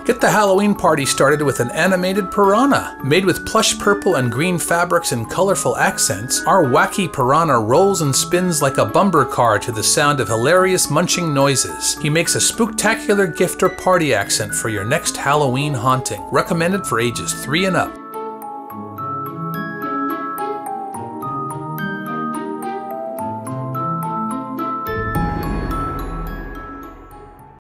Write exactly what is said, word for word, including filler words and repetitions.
Get the Halloween party started with an animated piranha. Made with plush purple and green fabrics and colorful accents, our wacky piranha rolls and spins like a bumper car to the sound of hilarious munching noises. He makes a spooktacular gift or party accent for your next Halloween haunting. Recommended for ages three and up.